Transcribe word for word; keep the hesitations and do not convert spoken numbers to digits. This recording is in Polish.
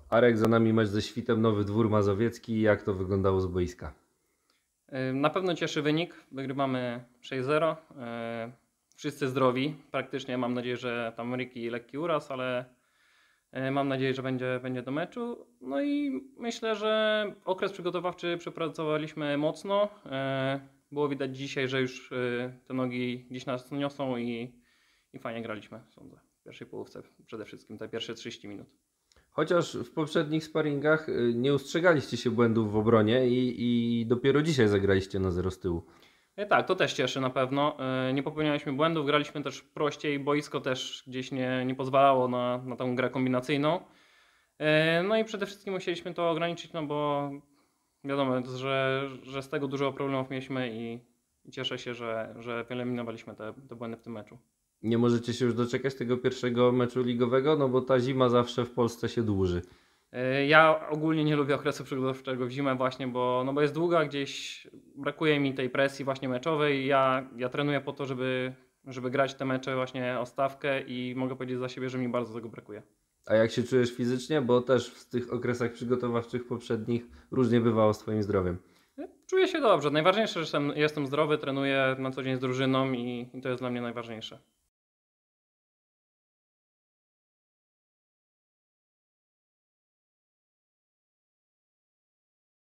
Arek, za nami mecz ze Świtem Nowy Dwór Mazowiecki. Jak to wyglądało z boiska? Na pewno cieszy wynik. Wygrywamy sześć zero. Wszyscy zdrowi. Praktycznie mam nadzieję, że tam Ryki lekki uraz, ale mam nadzieję, że będzie, będzie do meczu. No i myślę, że okres przygotowawczy przepracowaliśmy mocno. Było widać dzisiaj, że już te nogi gdzieś nas niosą i, i fajnie graliśmy, sądzę. W pierwszej połówce przede wszystkim, te pierwsze trzydzieści minut. Chociaż w poprzednich sparingach nie ustrzegaliście się błędów w obronie i, i dopiero dzisiaj zagraliście na zero z tyłu. Tak, to też cieszy na pewno. Nie popełnialiśmy błędów, graliśmy też prościej, boisko też gdzieś nie, nie pozwalało na, na tą grę kombinacyjną. No i przede wszystkim musieliśmy to ograniczyć, no bo wiadomo, że, że z tego dużo problemów mieliśmy i, i cieszę się, że, że wyeliminowaliśmy te, te błędy w tym meczu. Nie możecie się już doczekać tego pierwszego meczu ligowego, no bo ta zima zawsze w Polsce się dłuży. Ja ogólnie nie lubię okresu przygotowawczego w zimę właśnie, bo, no bo jest długa, gdzieś brakuje mi tej presji właśnie meczowej. Ja, ja trenuję po to, żeby, żeby grać te mecze właśnie o stawkę i mogę powiedzieć za siebie, że mi bardzo tego brakuje. A jak się czujesz fizycznie? Bo też w tych okresach przygotowawczych poprzednich różnie bywało z twoim zdrowiem. Czuję się dobrze. Najważniejsze, że jestem, jestem zdrowy, trenuję na co dzień z drużyną i, i to jest dla mnie najważniejsze.